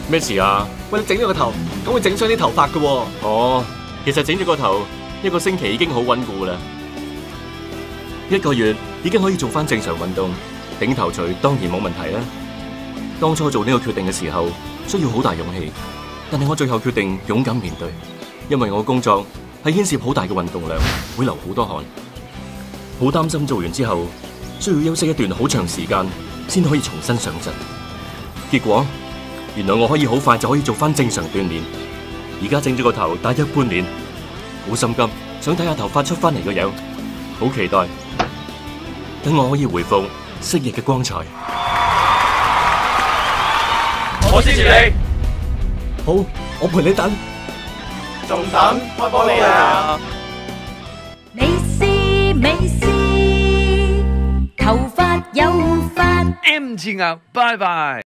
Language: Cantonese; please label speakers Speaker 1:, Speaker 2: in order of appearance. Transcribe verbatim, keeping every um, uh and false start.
Speaker 1: 咩事啊？
Speaker 2: 喂，你整咗個頭，咁會整傷啲頭髮噶喎。
Speaker 1: 哦，其實整咗個頭一個星期已經好穩固啦，一個月已經可以做翻正常運動，頂頭錘當然冇問題啦。當初做呢個決定嘅時候，需要好大勇氣，但係我最後決定勇敢面對，因為我工作係牽涉好大嘅運動量，會流好多汗，好擔心做完之後需要休息一段好長時間先可以重新上陣。結果原來我可以好快就可以做翻正常鍛煉。而家整咗個頭大約半年，好心急，想睇下頭髮出翻嚟個樣，好期待，等我可以回復昔日嘅光彩。
Speaker 3: 我支持你。
Speaker 2: 好，我陪你等。
Speaker 3: 仲等開波你啊！
Speaker 4: 美斯美斯，頭髮有髮
Speaker 5: M 字額，拜拜。